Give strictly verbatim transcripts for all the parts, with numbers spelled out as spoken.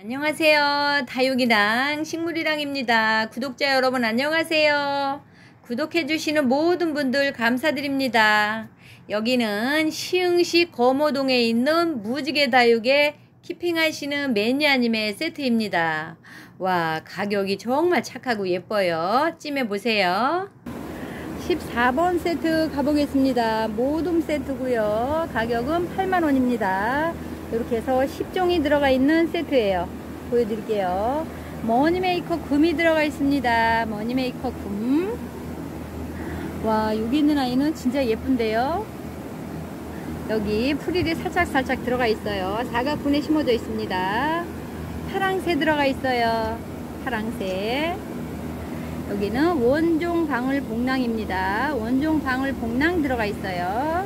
안녕하세요. 다육이랑 식물이랑입니다. 구독자 여러분 안녕하세요. 구독해주시는 모든 분들 감사드립니다. 여기는 시흥시 거모동에 있는 무지개 다육에 키핑하시는 매니아님의 세트입니다. 와, 가격이 정말 착하고 예뻐요. 찜해보세요. 십사 번 세트 가보겠습니다. 모둠 세트고요. 가격은 팔만 원입니다. 이렇게 해서 십 종이 들어가 있는 세트예요. 보여드릴게요. 머니메이커 금이 들어가 있습니다. 머니메이커 금. 와, 여기 있는 아이는 진짜 예쁜데요. 여기 프릴이 살짝살짝 들어가 있어요. 사각분에 심어져 있습니다. 파랑새 들어가 있어요. 파랑새. 여기는 원종 방울 복랑입니다. 원종 방울 복랑 들어가 있어요.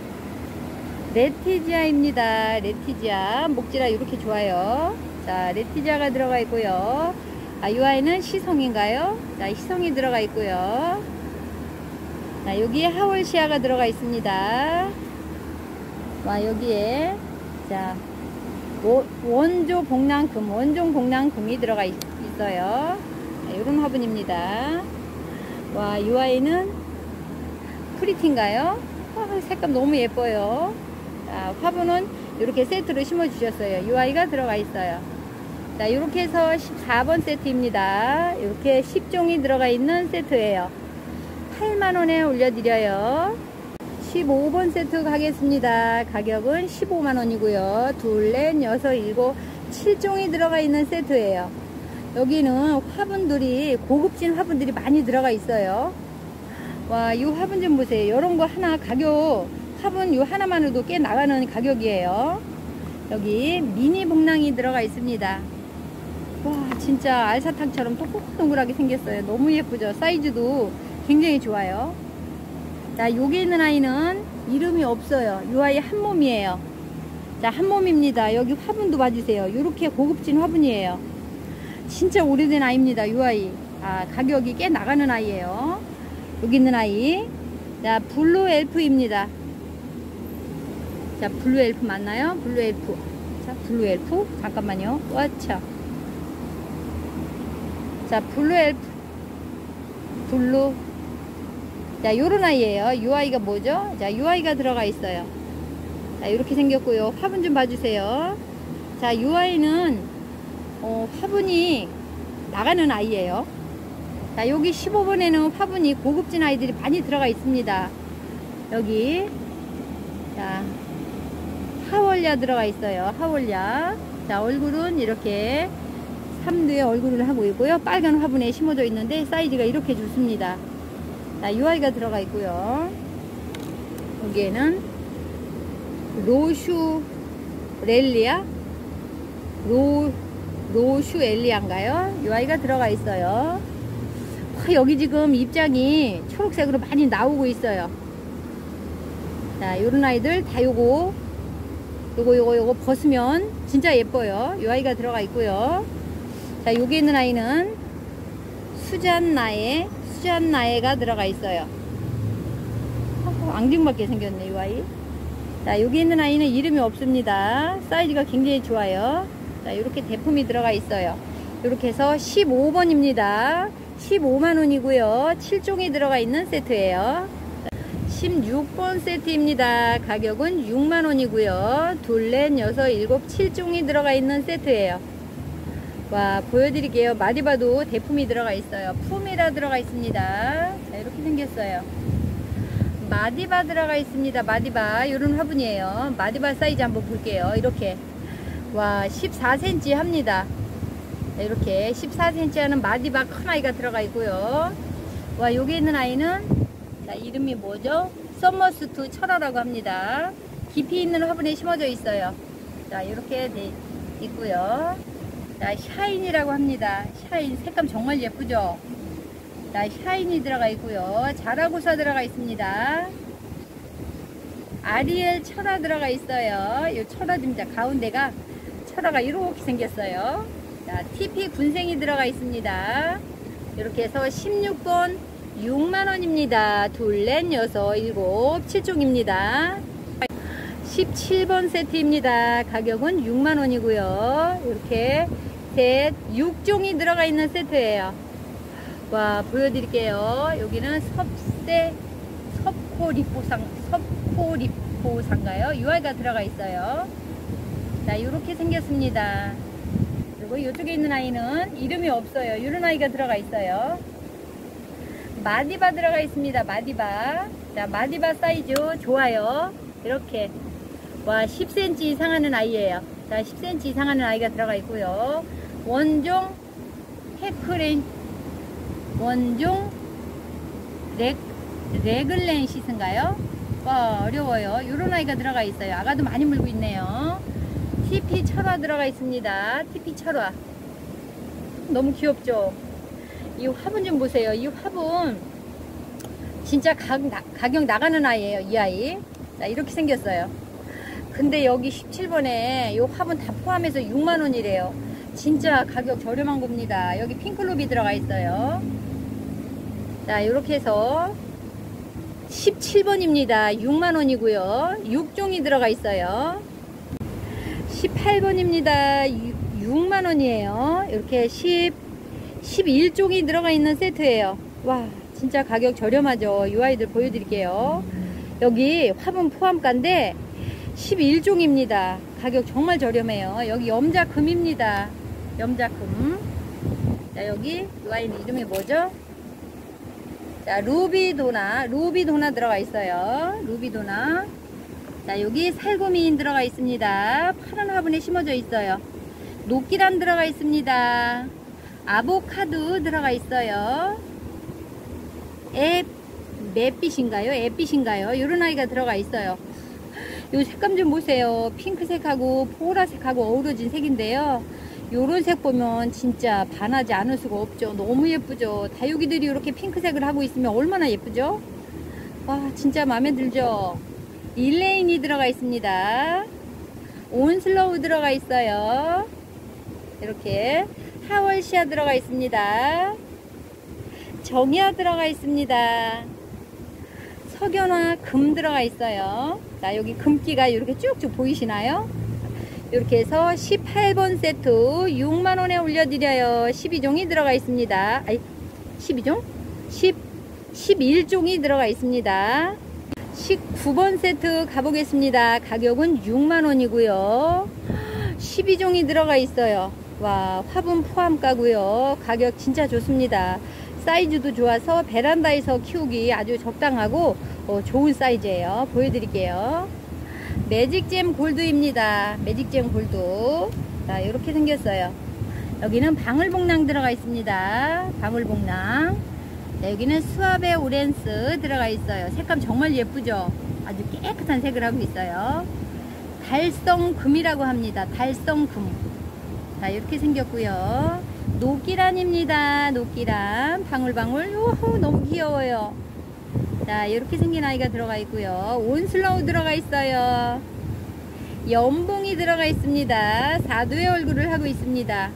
레티지아입니다. 레티지아. 목질아 이렇게 좋아요. 자, 레티지아가 들어가 있고요. 아, 이 아이는 시성인가요? 자, 시성이 들어가 있고요. 자, 여기에 하월시아가 들어가 있습니다. 와, 여기에 자 원조 복랑금, 원종 복랑금이 들어가 있, 있어요. 자, 요런 화분입니다. 와, 이 아이는 프리티인가요? 아, 색감 너무 예뻐요. 자, 화분은 이렇게 세트로 심어 주셨어요. 이 아이가 들어가 있어요. 자, 이렇게 해서 십사 번 세트입니다. 이렇게 십 종이 들어가 있는 세트예요. 팔만 원에 올려드려요. 십오 번 세트 가겠습니다. 가격은 십오만 원이고요. 둘, 넷, 여섯, 일곱, 칠 종이 들어가 있는 세트예요. 여기는 화분들이 고급진 화분들이 많이 들어가 있어요. 와, 이 화분 좀 보세요. 이런 거 하나 가격, 화분 이 하나만으로도 꽤 나가는 가격이에요. 여기 미니 복랑이 들어가 있습니다. 와, 진짜 알사탕처럼 동글동글하게 생겼어요. 너무 예쁘죠? 사이즈도 굉장히 좋아요. 자, 여기 있는 아이는 이름이 없어요. 이 아이 한 몸이에요. 자, 한 몸입니다. 여기 화분도 봐주세요. 이렇게 고급진 화분이에요. 진짜 오래된 아이입니다. 이 아이. 아, 가격이 꽤 나가는 아이예요. 여기 있는 아이. 자, 블루 엘프입니다. 자, 블루 엘프 맞나요? 블루 엘프. 자, 블루 엘프. 잠깐만요. 와차. 자, 블루 엘프. 블루. 자, 요런 아이예요. 이 아이가 뭐죠? 자, 이 아이가 들어가 있어요. 자, 이렇게 생겼고요. 화분 좀 봐주세요. 자, 이 아이는 어, 화분이 나가는 아이예요. 자, 여기 십오 번에는 화분이 고급진 아이들이 많이 들어가 있습니다. 여기 자, 하월야 들어가 있어요. 하월야. 자, 얼굴은 이렇게 삼 두의 얼굴을 하고 있고요. 빨간 화분에 심어져 있는데 사이즈가 이렇게 좋습니다. 자, 이 아이가 들어가 있고요. 여기에는 로슈 렐리아? 로, 로슈 엘리아인가요? 이 아이가 들어가 있어요. 아, 여기 지금 입장이 초록색으로 많이 나오고 있어요. 자, 요런 아이들 다 요거, 요거, 요거, 요거 벗으면 진짜 예뻐요. 이 아이가 들어가 있고요. 자, 여기 있는 아이는 수잔나에, 수잔나에가 들어가 있어요. 어, 앙증맞게 생겼네, 이 아이. 자, 여기 있는 아이는 이름이 없습니다. 사이즈가 굉장히 좋아요. 자, 이렇게 대품이 들어가 있어요. 이렇게 해서 십오 번입니다. 십오만 원이고요. 칠 종이 들어가 있는 세트예요. 십육 번 세트입니다. 가격은 육만 원이고요. 둘, 넷, 여섯, 일곱, 칠 종이 들어가 있는 세트예요. 와, 보여드릴게요. 마디바도 대품이 들어가 있어요. 푸미라 들어가 있습니다. 자, 이렇게 생겼어요. 마디바 들어가 있습니다. 마디바 이런 화분이에요. 마디바 사이즈 한번 볼게요. 이렇게 와, 십사 센티미터 합니다. 자, 이렇게 십사 센티미터 하는 마디바 큰 아이가 들어가 있고요. 와, 여기 있는 아이는 자, 이름이 뭐죠? 썸머스투 철화라고 합니다. 깊이 있는 화분에 심어져 있어요. 자, 이렇게 돼 있고요. 자, 샤인이라고 합니다. 샤인 색감 정말 예쁘죠? 자, 샤인이 들어가 있고요. 자라고사 들어가 있습니다. 아리엘 철화 들어가 있어요. 이 철화입니다. 가운데가 철화가 이렇게 생겼어요. 자, 티피 군생이 들어가 있습니다. 이렇게 해서 십육 번 육만 원입니다. 둘, 넷, 여섯, 일곱, 칠 종입니다. 십칠 번 세트입니다. 가격은 육만 원이고요. 이렇게 셋, 육 종이 들어가 있는 세트예요. 와, 보여드릴게요. 여기는 섭세, 섭코리포상, 섭코리포상가요? 유아이가 들어가 있어요. 자, 이렇게 생겼습니다. 그리고 이쪽에 있는 아이는 이름이 없어요. 이런 아이가 들어가 있어요. 마디바 들어가 있습니다. 마디바. 자, 마디바 사이즈 좋아요. 이렇게. 와, 십 센티미터 이상 하는 아이예요. 자, 십 센티미터 이상 하는 아이가 들어가 있고요. 원종 헤크렌, 원종 레, 레글렌시스인가요? 와, 어려워요. 이런 아이가 들어가 있어요. 아가도 많이 물고 있네요. 티피 철화 들어가 있습니다. 티피 철화. 너무 귀엽죠? 이 화분 좀 보세요. 이 화분 진짜 가, 나, 가격 나가는 아이예요. 이 아이. 자, 이렇게 생겼어요. 근데 여기 십칠 번에 이 화분 다 포함해서 육만 원이래요. 진짜 가격 저렴한 겁니다. 여기 핑클롭이 들어가 있어요. 자, 이렇게 해서 십칠 번입니다. 육만 원이고요. 육 종이 들어가 있어요. 십팔 번입니다. 육만 원이에요. 이렇게 십, 십일 종이 들어가 있는 세트예요. 와, 진짜 가격 저렴하죠. 이 아이들 보여드릴게요. 여기 화분 포함가인데 십일 종입니다. 가격 정말 저렴해요. 여기 염자금입니다. 염자금. 자, 여기 이 아이는 이름이 뭐죠? 자, 루비도나, 루비도나 들어가 있어요. 루비도나. 자, 여기 살구미인 들어가 있습니다. 파란 화분에 심어져 있어요. 녹기란 들어가 있습니다. 아보카도 들어가 있어요. 애, 맵빛인가요? 애빛인가요? 이런 아이가 들어가 있어요. 요 색감 좀 보세요. 핑크색하고 보라색하고 어우러진 색인데요. 요런 색 보면 진짜 반하지 않을 수가 없죠. 너무 예쁘죠. 다육이들이 이렇게 핑크색을 하고 있으면 얼마나 예쁘죠? 와, 진짜 마음에 들죠? 릴레인이 들어가 있습니다. 온슬로우 들어가 있어요. 이렇게 하월시아 들어가 있습니다. 정야 들어가 있습니다. 석연화 금 들어가 있어요. 자, 여기 금기가 이렇게 쭉쭉 보이시나요? 이렇게 해서 십팔 번 세트 육만 원에 올려드려요. 십이 종이 들어가 있습니다. 아니, 십이 종? 십, 십일 종이 들어가 있습니다. 십구 번 세트 가보겠습니다. 가격은 육만 원이고요. 십이 종이 들어가 있어요. 와, 화분 포함가고요. 가격 진짜 좋습니다. 사이즈도 좋아서 베란다에서 키우기 아주 적당하고 어, 좋은 사이즈예요. 보여드릴게요. 매직잼 골드입니다. 매직잼 골드. 자, 이렇게 생겼어요. 여기는 방울복랑 들어가 있습니다. 방울복랑. 자, 여기는 수아베 오렌스 들어가 있어요. 색감 정말 예쁘죠? 아주 깨끗한 색을 하고 있어요. 달성금이라고 합니다. 달성금. 자, 이렇게 생겼고요. 녹기란입니다. 녹기란. 방울방울. 오호, 너무 귀여워요. 자, 이렇게 생긴 아이가 들어가 있고요. 온슬로우 들어가 있어요. 연봉이 들어가 있습니다. 사두의 얼굴을 하고 있습니다.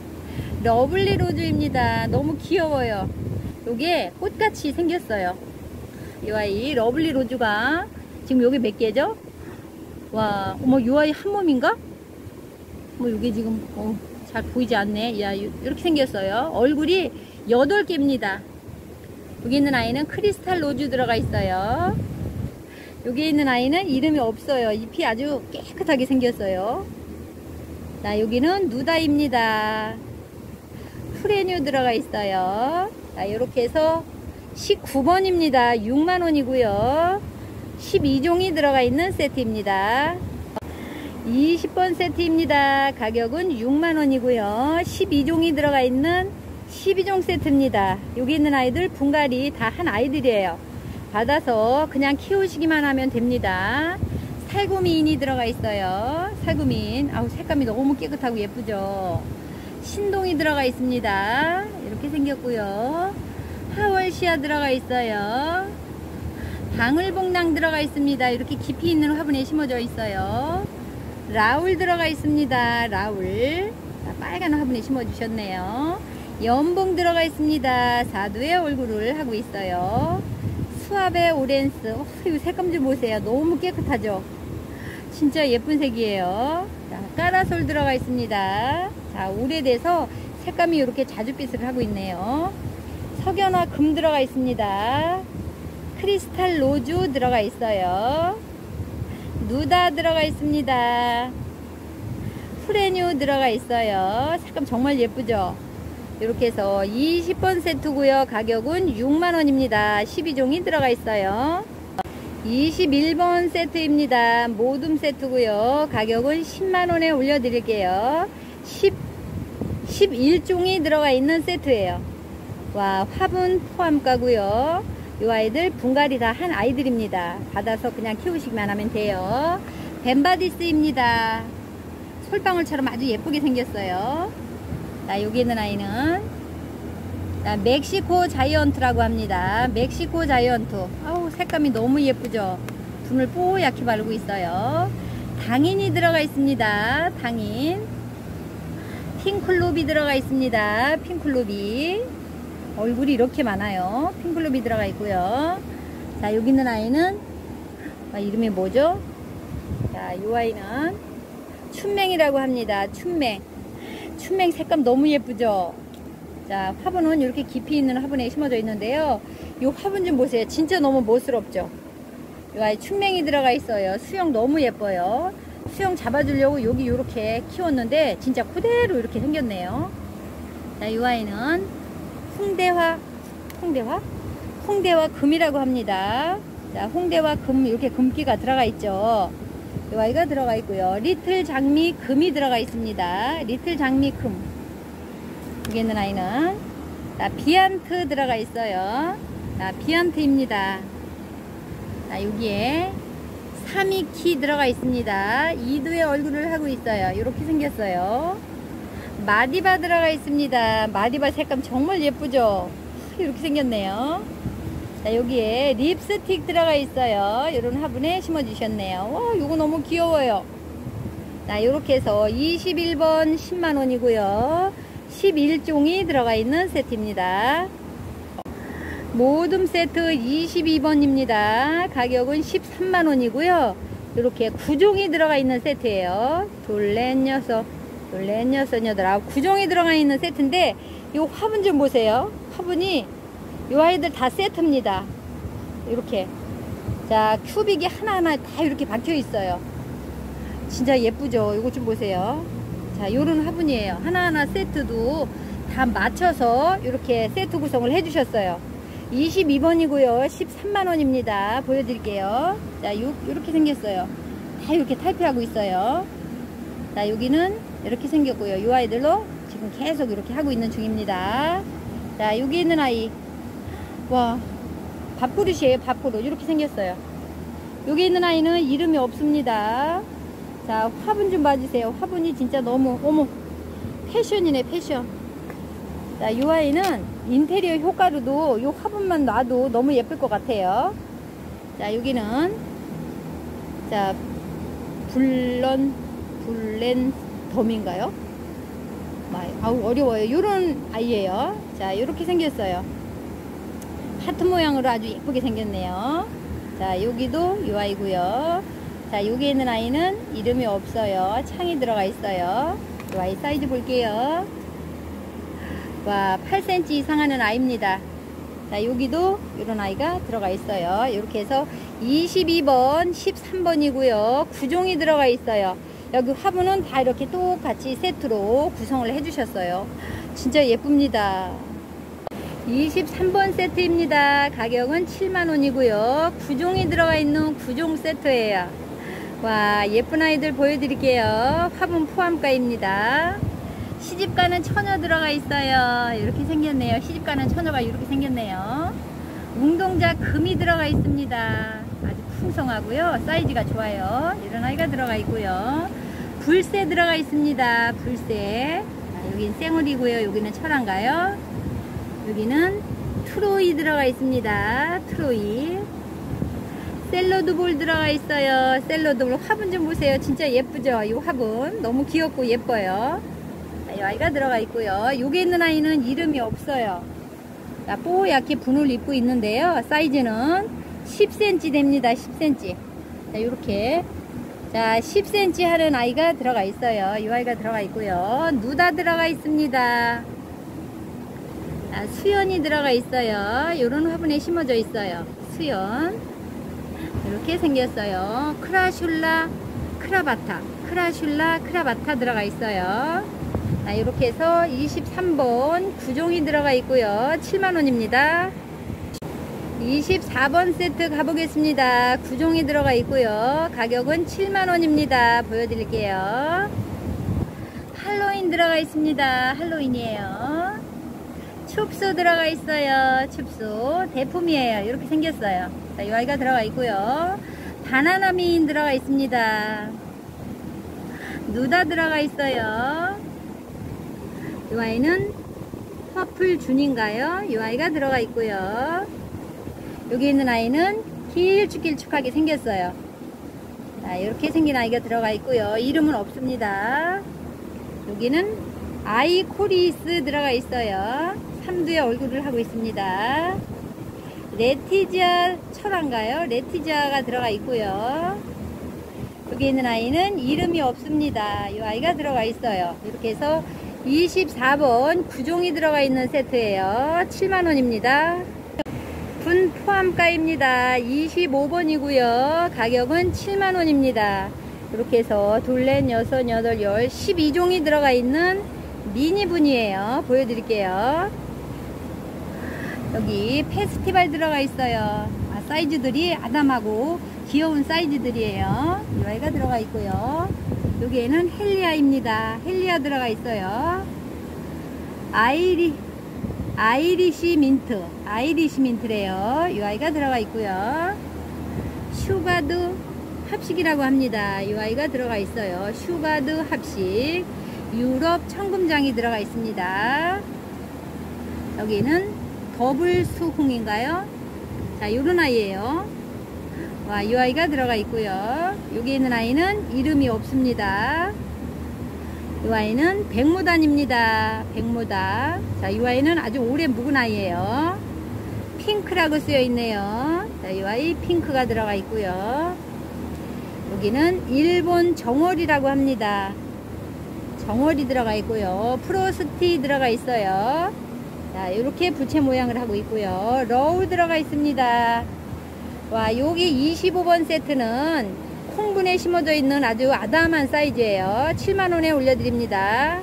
러블리 로즈입니다. 너무 귀여워요. 요게 꽃같이 생겼어요. 이 아이 러블리 로즈가 지금 요게 몇 개죠? 와, 어머, 이 아이 한 몸인가? 뭐 요게 지금 어, 잘 보이지 않네. 야, 이렇게 생겼어요. 얼굴이 여덟 개입니다. 여기 있는 아이는 크리스탈 로즈 들어가 있어요. 여기 있는 아이는 이름이 없어요. 잎이 아주 깨끗하게 생겼어요. 자, 여기는 누다입니다. 프레뉴 들어가 있어요. 자, 이렇게 해서 십구 번입니다. 육만 원이고요. 십이 종이 들어가 있는 세트입니다. 이십 번 세트입니다. 가격은 육만 원이고요. 십이 종이 들어가 있는 십이 종 세트입니다. 여기 있는 아이들 분갈이 다 한 아이들이에요. 받아서 그냥 키우시기만 하면 됩니다. 살구미인이 들어가 있어요. 살구미인. 아우, 색감이 너무 깨끗하고 예쁘죠. 신동이 들어가 있습니다. 이렇게 생겼고요. 하월시아 들어가 있어요. 방울복랑 들어가 있습니다. 이렇게 깊이 있는 화분에 심어져 있어요. 라울 들어가 있습니다. 라울. 자, 빨간 화분에 심어 주셨네요. 연봉 들어가 있습니다. 사두의 얼굴을 하고 있어요. 수아베 오렌스. 어, 이 색감 좀 보세요. 너무 깨끗하죠? 진짜 예쁜 색이에요. 자, 까라솔 들어가 있습니다. 자, 오래돼서 색감이 이렇게 자줏빛을 하고 있네요. 석연화 금 들어가 있습니다. 크리스탈 로즈 들어가 있어요. 누다 들어가 있습니다. 프레뉴 들어가 있어요. 색감 정말 예쁘죠? 이렇게 해서 이십 번 세트고요. 가격은 육만 원입니다. 십이 종이 들어가 있어요. 이십일 번 세트입니다. 모둠 세트고요. 가격은 십만 원에 올려드릴게요. 십, 십일 종이 들어가 있는 세트예요. 와, 화분 포함가고요. 이 아이들 분갈이 다 한 아이들입니다. 받아서 그냥 키우시기만 하면 돼요. 벤바디스입니다. 솔방울처럼 아주 예쁘게 생겼어요. 자, 여기 있는 아이는 자, 멕시코 자이언트라고 합니다. 멕시코 자이언트. 아우, 색감이 너무 예쁘죠? 분을 뽀얗게 바르고 있어요. 당인이 들어가 있습니다. 당인. 핑클루비 들어가 있습니다. 핑클루비. 얼굴이 이렇게 많아요. 핑클루비 들어가 있고요. 자, 여기 있는 아이는 아, 이름이 뭐죠? 자, 이 아이는 춘맹이라고 합니다. 춘맹. 춘맹 색감 너무 예쁘죠? 자, 화분은 이렇게 깊이 있는 화분에 심어져 있는데요. 이 화분 좀 보세요. 진짜 너무 멋스럽죠? 이 아이 춘맹이 들어가 있어요. 수영 너무 예뻐요. 수영 잡아주려고 여기 이렇게 키웠는데 진짜 그대로 이렇게 생겼네요. 자, 이 아이는 홍대화, 홍대화? 홍대화 금이라고 합니다. 자, 홍대화 금, 이렇게 금기가 들어가 있죠. 이 아이가 들어가 있고요. 리틀 장미 금이 들어가 있습니다. 리틀 장미 금. 여기 있는 아이는 자, 비안트 들어가 있어요. 자, 비안트입니다. 자, 여기에 사미키 들어가 있습니다. 이두의 얼굴을 하고 있어요. 이렇게 생겼어요. 마디바 들어가 있습니다. 마디바 색감 정말 예쁘죠? 이렇게 생겼네요. 자, 여기에 립스틱 들어가 있어요. 이런 화분에 심어 주셨네요. 와, 이거 너무 귀여워요. 자, 이렇게 해서 이십일 번 십만 원이고요. 십일 종이 들어가 있는 세트입니다. 모둠 세트 이십이 번입니다. 가격은 십삼만 원이고요. 이렇게 구 종이 들어가 있는 세트예요. 둘, 넷, 여섯, 둘, 넷, 여섯, 여덟, 아홉, 구 종이 들어가 있는 세트인데 이 화분 좀 보세요. 화분이 이 아이들 다 세트입니다. 이렇게 자, 큐빅이 하나하나 다 이렇게 박혀 있어요. 진짜 예쁘죠? 이거 좀 보세요. 자, 요런 화분이에요. 하나하나 세트도 다 맞춰서 이렇게 세트 구성을 해 주셨어요. 이십이 번이고요. 십삼만 원입니다. 보여드릴게요. 자, 요, 요렇게 생겼어요. 다 이렇게 탈피하고 있어요. 자, 여기는 이렇게 생겼고요. 이 아이들로 지금 계속 이렇게 하고 있는 중입니다. 자, 여기 있는 아이. 와, 밥그릇이에요. 밥그릇. 이렇게 생겼어요. 여기 있는 아이는 이름이 없습니다. 자, 화분 좀 봐주세요. 화분이 진짜 너무, 어머, 패션이네, 패션. 자, 이 아이는 인테리어 효과로도 이 화분만 놔도 너무 예쁠 것 같아요. 자, 여기는, 자, 블런, 블렌 덤인가요? 아우, 어려워요. 요런 아이예요. 자, 요렇게 생겼어요. 하트 모양으로 아주 예쁘게 생겼네요. 자, 여기도 이 아이고요. 자, 여기 있는 아이는 이름이 없어요. 창이 들어가 있어요. 이 아이 사이즈 볼게요. 와, 팔 센티미터 이상 하는 아이입니다. 자, 여기도 이런 아이가 들어가 있어요. 이렇게 해서 이십이 번, 십삼 번이고요. 구 종이 들어가 있어요. 여기 화분은 다 이렇게 똑같이 세트로 구성을 해 주셨어요. 진짜 예쁩니다. 이십삼 번 세트입니다. 가격은 칠만 원이고요. 구 종이 들어가 있는 구 종 세트예요. 와, 예쁜 아이들 보여드릴게요. 화분 포함가입니다. 시집가는 처녀 들어가 있어요. 이렇게 생겼네요. 시집가는 처녀가 이렇게 생겼네요. 웅동자 금이 들어가 있습니다. 아주 풍성하고요. 사이즈가 좋아요. 이런 아이가 들어가 있고요. 불새 들어가 있습니다. 불새. 자, 여긴 생울이고요. 여기는 철한가요? 여기는 트로이 들어가 있습니다. 트로이. 샐러드 볼 들어가 있어요. 샐러드 볼. 화분 좀 보세요. 진짜 예쁘죠? 이 화분 너무 귀엽고 예뻐요. 자, 이 아이가 들어가 있고요. 여기 있는 아이는 이름이 없어요. 자, 뽀얗게 분을 입고 있는데요. 사이즈는 십 센티미터 됩니다. 십 센티미터. 자, 요렇게. 자, 십 센티미터 하는 아이가 들어가 있어요. 이 아이가 들어가 있고요. 누다 들어가 있습니다. 자, 수연이 들어가 있어요. 요런 화분에 심어져 있어요. 수연. 이렇게 생겼어요. 크라슐라 크라바타. 크라슐라 크라바타 들어가 있어요. 자, 이렇게 해서 이십삼 번 구종이 들어가 있고요. 칠만 원입니다. 이십사 번 세트 가보겠습니다. 구종이 들어가 있고요. 가격은 칠만 원입니다. 보여드릴게요. 할로윈 들어가 있습니다. 할로윈이에요. 춥소 들어가 있어요. 춥소 대품이에요. 이렇게 생겼어요. 자, 이 아이가 들어가 있고요. 바나나 미인 들어가 있습니다. 누다 들어가 있어요. 이 아이는 퍼플 준인가요? 이 아이가 들어가 있고요. 여기 있는 아이는 길쭉길쭉하게 생겼어요. 자, 이렇게 생긴 아이가 들어가 있고요. 이름은 없습니다. 여기는 아이코리스 들어가 있어요. 삼두의 얼굴을 하고 있습니다. 레티지아 철화인가요? 레티지아가 들어가 있고요. 여기 있는 아이는 이름이 없습니다. 이 아이가 들어가 있어요. 이렇게 해서 이십사 번 구종이 들어가 있는 세트예요. 칠만 원입니다. 분 포함가입니다. 이십오 번이고요. 가격은 칠만 원입니다. 이렇게 해서 둘, 넷, 여섯, 여덟, 열, 십이 종이 들어가 있는 미니 분이에요. 보여드릴게요. 여기 페스티벌 들어가 있어요. 아, 사이즈들이 아담하고 귀여운 사이즈들이에요. 이 아이가 들어가 있고요. 여기에는 헬리아입니다. 헬리아 들어가 있어요. 아이리 아이리시 민트, 아이리시 민트래요. 이 아이가 들어가 있고요. 슈가드 합식이라고 합니다. 이 아이가 들어가 있어요. 슈가드 합식, 유럽 청금장이 들어가 있습니다. 여기는 더블 수홍인가요? 자, 요런 아이예요. 와, 이 아이가 들어가 있고요. 여기 있는 아이는 이름이 없습니다. 이 아이는 백무단입니다. 백무단. 자, 이 아이는 아주 오래 묵은 아이예요. 핑크라고 쓰여 있네요. 자, 이 아이 핑크가 들어가 있고요. 여기는 일본 정월이라고 합니다. 정월이 들어가 있고요. 프로스티 들어가 있어요. 자, 이렇게 부채 모양을 하고 있고요. 러우 들어가 있습니다. 와, 여기 이십오 번 세트는 콩분에 심어져 있는 아주 아담한 사이즈예요. 칠만 원에 올려드립니다.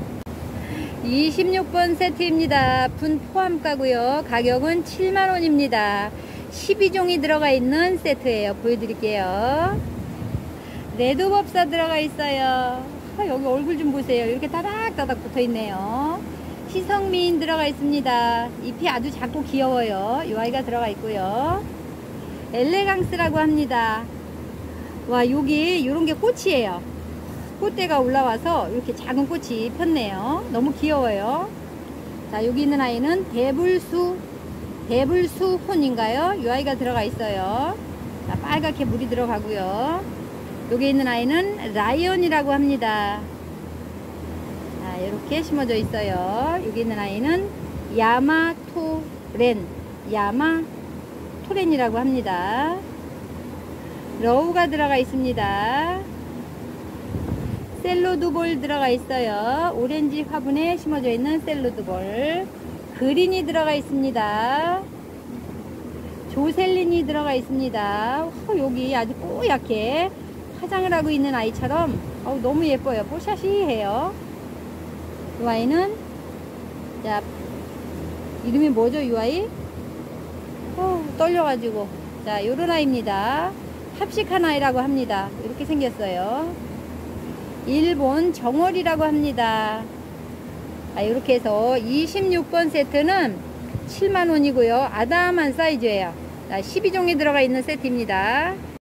이십육 번 세트입니다. 분 포함가고요. 가격은 칠만 원입니다. 십이 종이 들어가 있는 세트예요. 보여드릴게요. 레드법사 들어가 있어요. 아, 여기 얼굴 좀 보세요. 이렇게 따닥따닥 붙어 있네요. 희성미인 들어가 있습니다. 잎이 아주 작고 귀여워요. 이 아이가 들어가 있고요. 엘레강스라고 합니다. 와, 여기 요런 게 꽃이에요. 꽃대가 올라와서 이렇게 작은 꽃이 폈네요. 너무 귀여워요. 자, 여기 있는 아이는 대불수 대불수 혼인가요? 이 아이가 들어가 있어요. 자, 빨갛게 물이 들어가고요. 여기 있는 아이는 라이언이라고 합니다. 자, 이렇게 심어져 있어요. 여기 있는 아이는 야마토렌 야마토렌이라고 합니다. 러우가 들어가 있습니다. 셀로드볼 들어가 있어요. 오렌지 화분에 심어져 있는 셀로드볼. 그린이 들어가 있습니다. 조셀린이 들어가 있습니다. 어, 여기 아주 뽀얗게 화장을 하고 있는 아이처럼 어, 너무 예뻐요. 뽀샤시해요. 이 아이는 자, 이름이 뭐죠? 이 아이? 어, 떨려가지고. 자, 요런 아이입니다. 합식한 아이라고 합니다. 이렇게 생겼어요. 일본 정월이라고 합니다. 아, 이렇게 해서 이십육 번 세트는 칠만 원이고요. 아담한 사이즈예요. 자, 십이 종이 들어가 있는 세트입니다.